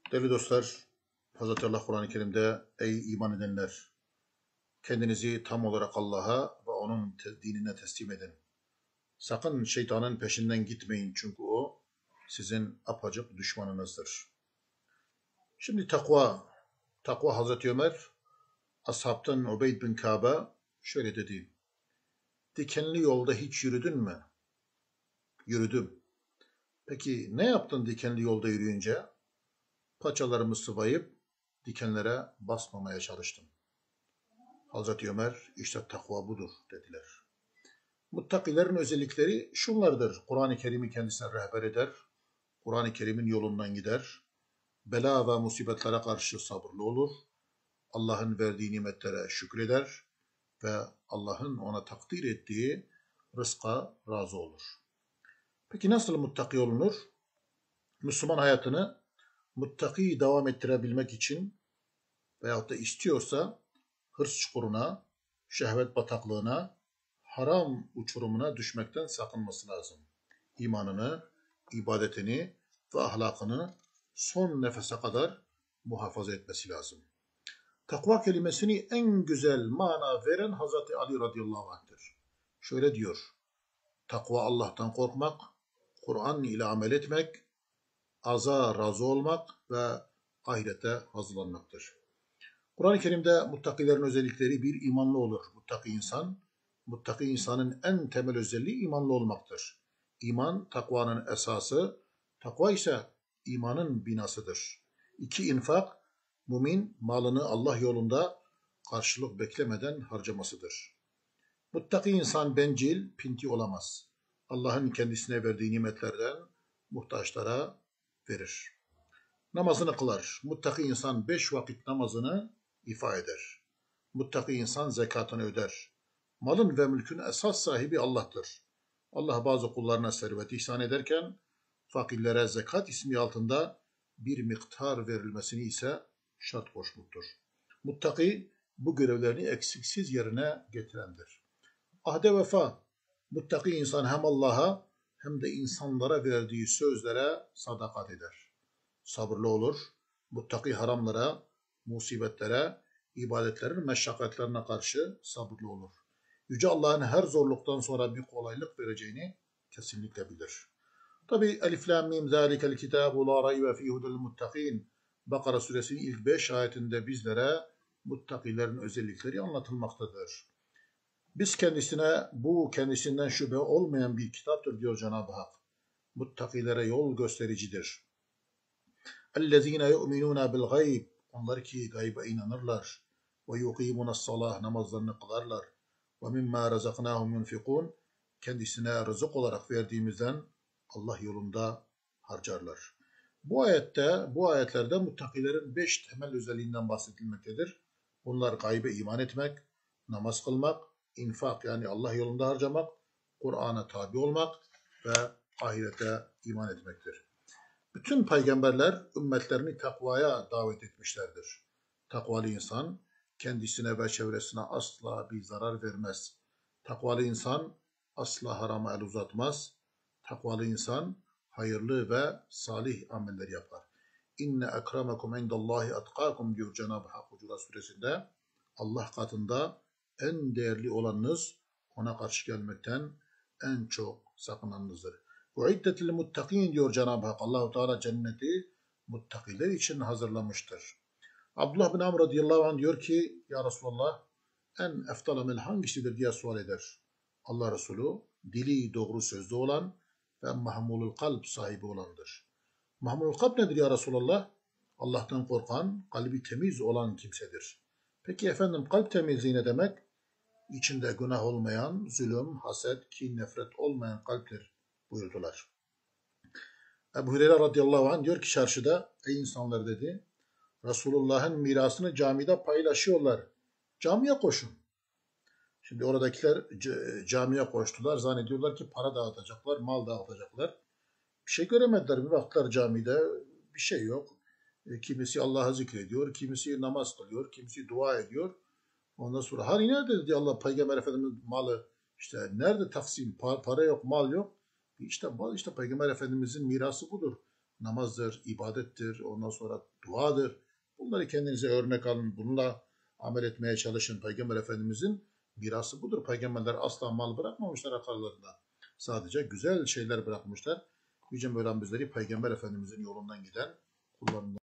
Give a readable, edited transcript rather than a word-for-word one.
Değerli dostlar, Hazreti Allah Kur'an-ı Kerim'de ey iman edenler, kendinizi tam olarak Allah'a ve onun dinine teslim edin. Sakın şeytanın peşinden gitmeyin çünkü o sizin apaçık düşmanınızdır. Şimdi takva Hazreti Ömer, ashabtan Ubeyd bin Kâb'a şöyle dedi. Dikenli yolda hiç yürüdün mü? Yürüdüm. Peki ne yaptın dikenli yolda yürüyünce? Paçalarımı sıvayıp dikenlere basmamaya çalıştım. Hazreti Ömer, işte takva budur dediler. Muttakilerin özellikleri şunlardır. Kur'an-ı Kerim'i kendisine rehber eder. Kur'an-ı Kerim'in yolundan gider. Bela ve musibetlere karşı sabırlı olur. Allah'ın verdiği nimetlere şükreder ve Allah'ın ona takdir ettiği rızka razı olur. Peki nasıl muttaki olunur? Müslüman hayatını muttaki devam ettirebilmek için veyahut da istiyorsa hırs çukuruna, şehvet bataklığına, haram uçurumuna düşmekten sakınması lazım. İmanını, ibadetini ve ahlakını son nefese kadar muhafaza etmesi lazım. Takva kelimesini en güzel mana veren Hazreti Ali radıyallahu anh'tır. Şöyle diyor, takva Allah'tan korkmak, Kur'an ile amel etmek, aza razı olmak ve ahirete hazırlanmaktır. Kur'an-ı Kerim'de muttakilerin özellikleri bir imanlı olur. Muttaki insanın en temel özelliği imanlı olmaktır. İman takvanın esası, takva ise imanın binasıdır. 2. İnfak, mümin malını Allah yolunda karşılık beklemeden harcamasıdır. Muttaki insan bencil, pinti olamaz. Allah'ın kendisine verdiği nimetlerden muhtaçlara verir. Namazını kılar. Muttaki insan 5 vakit namazını ifa eder. Muttaki insan zekatını öder. Malın ve mülkün esas sahibi Allah'tır. Allah bazı kullarına servet ihsan ederken fakirlere zekat ismi altında bir miktar verilmesini ise şart koşmuştur. Muttaki bu görevlerini eksiksiz yerine getirendir. Ahde vefa, muttaki insan hem Allah'a hem de insanlara verdiği sözlere sadakat eder. Sabırlı olur, muttaki haramlara, musibetlere, ibadetlerin meşakkatlerine karşı sabırlı olur. Yüce Allah'ın her zorluktan sonra bir kolaylık vereceğini kesinlikle bilir. Tabi Elif Lam Mim Zalikel Kitabu La Raybe Fî Hudel Muttakin Bakara suresinin ilk 5 ayetinde bizlere muttakilerin özellikleri anlatılmaktadır. Biz kendisinden şüphe olmayan bir kitaptır diyor Cenab-ı Hak. Muttakilere yol göstericidir. اَلَّذ۪ينَ يُؤْمِنُونَ بِالْغَيْبِ Onlar ki gayba inanırlar. وَيُقِيمُونَ الصَّلَاةِ Namazlarını kılarlar. وَمِمَّا رَزَقْنَاهُمْ يُنْفِقُونَ Kendisine rızık olarak verdiğimizden Allah yolunda harcarlar. Bu ayetlerde muttakilerin 5 temel özelliğinden bahsedilmektedir. Bunlar gaybe iman etmek, namaz kılmak, infak yani Allah yolunda harcamak, Kur'an'a tabi olmak ve ahirete iman etmektir. Bütün peygamberler ümmetlerini takvaya davet etmişlerdir. Takvalı insan kendisine ve çevresine asla bir zarar vermez. Takvalı insan asla harama el uzatmaz. Takvalı insan hayırlı ve salih ameller yapar. İnne ekremekum indallahi atkakum diyor Cenab-ı Hak Hucurat suresinde. Allah katında en değerli olanınız ona karşı gelmekten en çok sakınanınızdır. Uiddetil muttakin diyor Cenab-ı Hak. Allah-u Teala cenneti muttakiler için hazırlamıştır. Abdullah bin Amr radıyallahu anh diyor ki ya Resulallah en eftal amel hangisidir diye sual eder. Allah Resulü dili doğru sözlü olan ve mahmulul kalp sahibi olandır. Mahmulul kalp nedir ya Resulallah? Allah'tan korkan, kalbi temiz olan kimsedir. Peki efendim kalp temizliği ne demek? İçinde günah olmayan, zulüm, haset, kin, nefret olmayan kalptir buyurdular. Ebu Hureyre radıyallahu anh diyor ki çarşıda ey insanlar dedi Resulullah'ın mirasını camide paylaşıyorlar. Camiye koşun. Şimdi oradakiler camiye koştular. Zannediyorlar ki para dağıtacaklar, mal dağıtacaklar. Bir şey göremediler. Bir baktılar camide bir şey yok. Kimisi Allah'ı zikrediyor, kimisi namaz kılıyor, kimisi dua ediyor. Ondan sonra hani nerede dedi Allah Peygamber Efendimiz malı işte nerede taksim para yok mal yok. İşte Peygamber Efendimizin mirası budur. namazdır, ibadettir, ondan sonra duadır. Bunları kendinize örnek alın. Bununla amel etmeye çalışın. Peygamber Efendimizin mirası budur. Peygamberler asla mal bırakmamışlar atalarında. Sadece güzel şeyler bırakmışlar. Yüce Mevlam bizleri Peygamber Efendimizin yolundan giden kullarından